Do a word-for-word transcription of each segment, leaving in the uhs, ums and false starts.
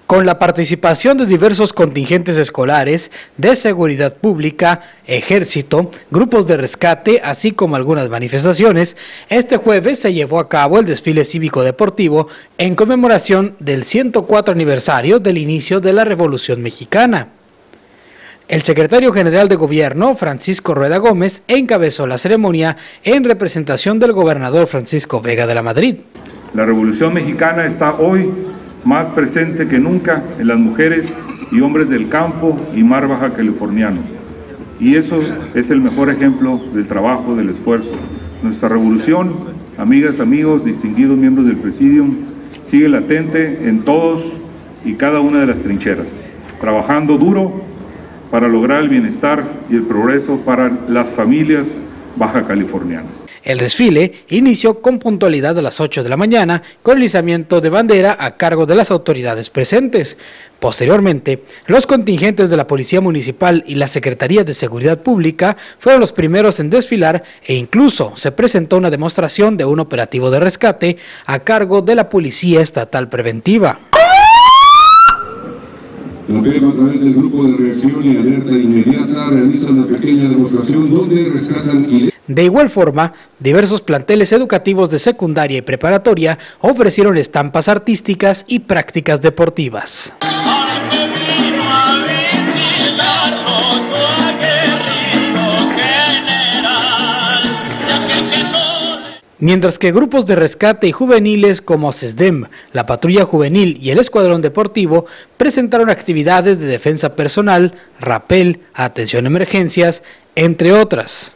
Con la participación de diversos contingentes escolares, de seguridad pública, ejército, grupos de rescate, así como algunas manifestaciones, este jueves se llevó a cabo el desfile cívico-deportivo en conmemoración del ciento cuatro aniversario del inicio de la Revolución Mexicana. El secretario general de Gobierno, Francisco Rueda Gómez, encabezó la ceremonia en representación del gobernador Francisco Vega de la Madrid. La Revolución Mexicana está hoy más presente que nunca en las mujeres y hombres del campo y mar baja californiano. Y eso es el mejor ejemplo del trabajo, del esfuerzo. Nuestra revolución, amigas, amigos, distinguidos miembros del Presidium, sigue latente en todos y cada una de las trincheras, trabajando duro para lograr el bienestar y el progreso para las familias baja californianas. El desfile inició con puntualidad a las ocho de la mañana con el izamiento de bandera a cargo de las autoridades presentes. Posteriormente, los contingentes de la Policía Municipal y la Secretaría de Seguridad Pública fueron los primeros en desfilar e incluso se presentó una demostración de un operativo de rescate a cargo de la Policía Estatal Preventiva. También a través del grupo de reacción y alerta inmediata realizan una pequeña demostración donde rescatan y... De igual forma, diversos planteles educativos de secundaria y preparatoria ofrecieron estampas artísticas y prácticas deportivas. Mientras que grupos de rescate y juveniles como CESDEM, la Patrulla Juvenil y el Escuadrón Deportivo presentaron actividades de defensa personal, rapel, atención a emergencias, entre otras.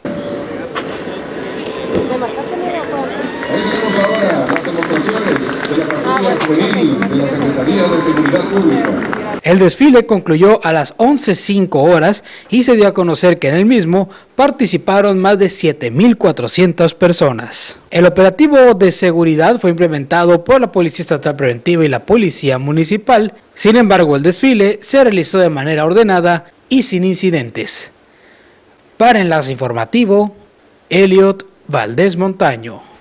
Ahí tenemos ahora las demostraciones de la Patrulla Juvenil de la Secretaría de Seguridad Pública. El desfile concluyó a las once cinco horas y se dio a conocer que en el mismo participaron más de siete mil cuatrocientas personas. El operativo de seguridad fue implementado por la Policía Estatal Preventiva y la Policía Municipal. Sin embargo, el desfile se realizó de manera ordenada y sin incidentes. Para Enlace Informativo, Elliot Valdés Montaño.